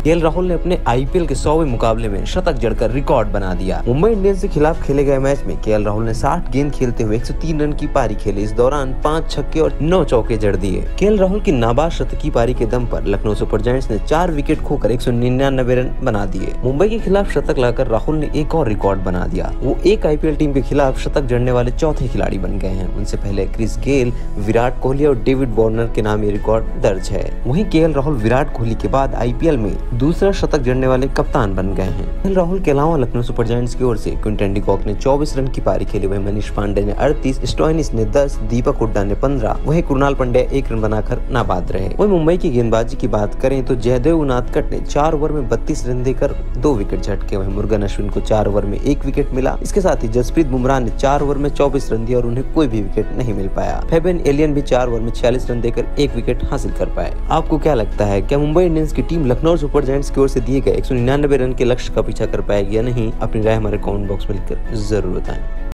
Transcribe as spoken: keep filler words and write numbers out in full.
KL Rahul ने अपने IPL के सौवें मुकाबले में शतक जड़कर रिकॉर्ड बना दिया। मुंबई इंडियंस के खिलाफ खेले गए मैच में केएल राहुल ने साठ गेंद खेलते हुए एक सौ तीन रन की पारी खेली। इस दौरान पाँच छक्के और नौ चौके जड़ दिए। केएल राहुल की नाबाद शतकीय पारी के दम पर लखनऊ सुपर जायंट्स ने चार विकेट खोकर एक सौ निन्यानवे रन बना दिए। मुंबई के खिलाफ शतक लाकर राहुल ने एक और रिकॉर्ड बना दिया। वो एक आईपीएल टीम के खिलाफ शतक जड़ने वाले चौथे खिलाड़ी बन गए हैं। उनसे पहले क्रिस गेल, विराट कोहली और डेविड वार्नर के नाम ये रिकॉर्ड दर्ज है। वहीं केएल राहुल विराट कोहली के बाद आईपीएल में दूसरा शतक जड़ने वाले कप्तान बन गए हैं। केएल राहुल के अलावा लखनऊ सुपर जायंट्स की ओर से क्विंटन डी कॉक ने चौबीस रन की पारी खेली। वहीं मनीष पांडे ने अड़तीस, स्टोइनिस ने दस, दीपक हुड्डा ने पंद्रह, वहीं कुणाल पांड्या एक रन बनाकर नाबाद रहे। वहीं मुंबई की गेंदबाजी की बात करें तो जयदेव उनादकट ने चार ओवर में बत्तीस रन देकर दो विकेट झटके। वहीं मुरुगन अश्विन को चार ओवर में एक विकेट मिला। इसके साथ ही जसप्रीत बुमराह ने चार ओवर में चौबीस रन दिए और उन्हें कोई भी विकेट नहीं मिल पाया। फेबियन एलियन भी चार ओवर में छियालीस रन देकर एक विकेट हासिल कर पाए। आपको क्या लगता है, क्या मुंबई इंडियंस की टीम लखनऊ सुपर जायंट्स की ओर से दिए गए एक सौ निन्यानवे रन के लक्ष्य का पीछा कर पाएगी या नहीं? अपनी राय हमारे कमेंट बॉक्स में लिखकर जरूर बताएं।